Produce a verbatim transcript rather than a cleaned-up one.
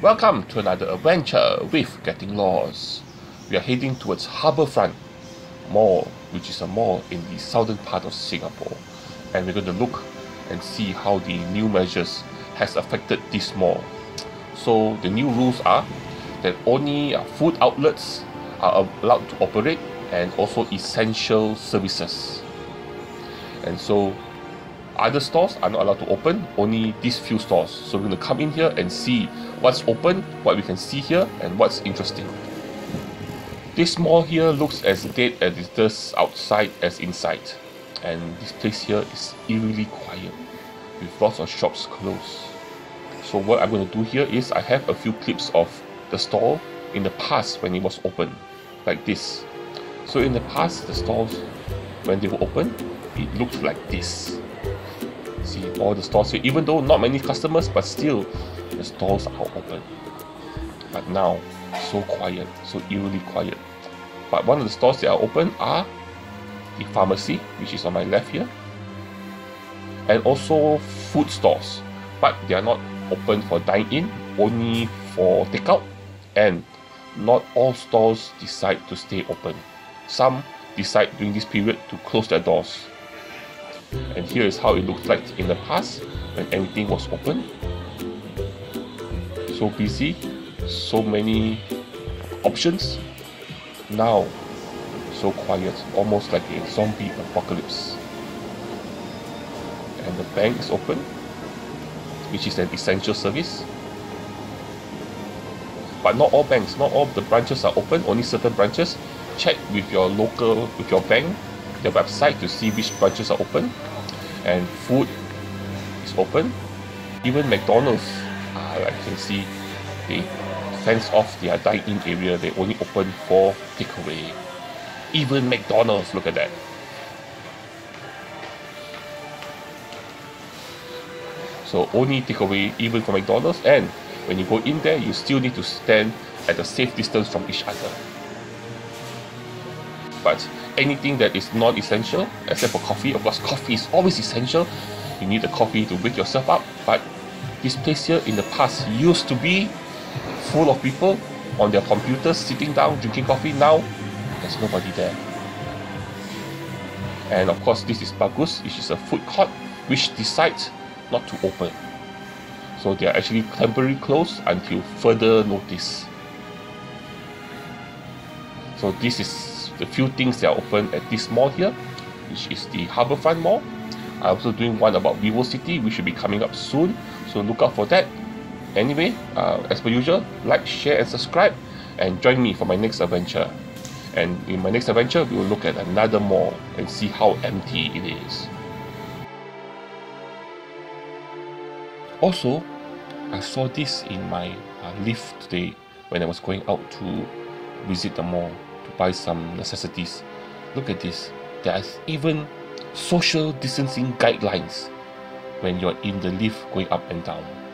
Welcome to another adventure with Getting Lost. We are heading towards Harbourfront Mall, which is a mall in the southern part of Singapore, and we're going to look and see how the new measures has affected this mall. So the new rules are that only uh, food outlets are allowed to operate, and also essential services. And so other stores are not allowed to open, only these few stores. So we're going to come in here and see what's open, what we can see here, and what's interesting. This mall here looks as dead as it does outside as inside. And this place here is eerily quiet, with lots of shops closed. So what I'm going to do here is I have a few clips of the store in the past when it was open, like this. So in the past, the stores, when they were open, it looked like this. See all the stores here, even though not many customers, but still the stores are open. But now, so quiet, so eerily quiet. But one of the stores that are open are the pharmacy, which is on my left here, and also food stores. But they are not open for dine-in, only for takeout, and not all stores decide to stay open. Some decide during this period to close their doors. And here is how it looked like in the past when everything was open. So busy, so many options. Now, so quiet, almost like a zombie apocalypse. And the bank is open, which is an essential service. But not all banks, not all the branches are open, only certain branches. Check with your local, with your bank, their website to see which branches are open. And food is open. Even McDonald's, uh, I can see they fence off their dine-in area. They only open for takeaway. Even McDonald's, look at that. So only takeaway even for McDonald's, and when you go in there, you still need to stand at a safe distance from each other. But anything that is non-essential, except for coffee, of course coffee is always essential. You need the coffee to wake yourself up. But this place here in the past used to be full of people on their computers, sitting down, drinking coffee. Now, there's nobody there. And of course, this is Bagus, which is a food court, which decides not to open. So they are actually temporarily closed until further notice. So this is the few things that are open at this mall here, which is the Harbourfront Mall. I'm also doing one about VivoCity, which should be coming up soon, so look out for that. Anyway, uh, as per usual, like, share and subscribe, and join me for my next adventure. And in my next adventure, we will look at another mall and see how empty it is. Also, I saw this in my uh, lift today when I was going out to visit the mall to buy some necessities. Look at this. There's even social distancing guidelines when you're in the lift going up and down.